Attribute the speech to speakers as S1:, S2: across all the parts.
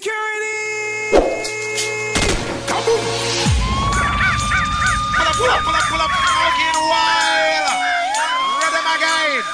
S1: Security! Kaboom! Pull up, smoking wild! Rhythm again!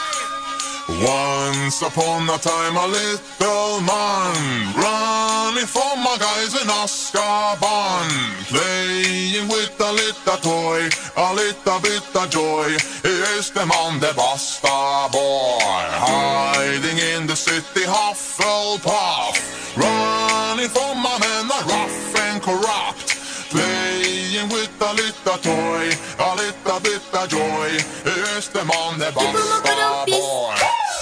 S2: Once upon a time a little man running from my guys in Azkaban, playing with a little toy, a little bit of joy. Here's the man, the Basta boy, hiding in the city Hufflepuff, running from my men are rough and corrupt, playing with a little toy, a little bit of joy. Here's the man, the Basta boy.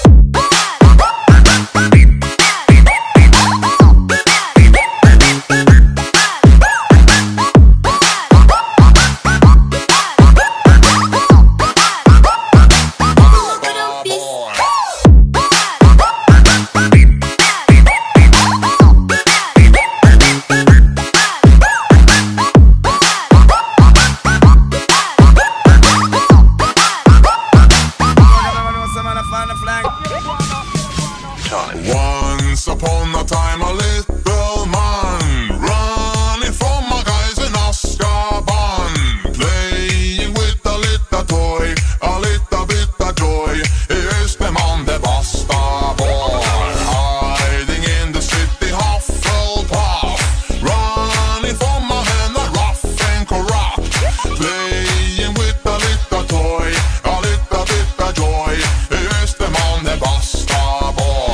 S2: Once upon a time a little man running from my guys in Azkaban, playing with a little toy, a little bit of joy. Here's the man, the Basta boy, hiding in the city Hufflepuff, running from my men are rough and corrupt, playing with a little toy, a little bit of joy. Here's the man, the Basta boy.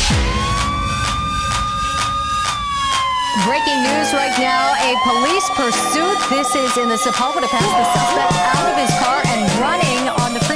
S3: Breaking news right now, a police pursuit. This is in the Sepulveda Pass. The suspect out of his car and running on the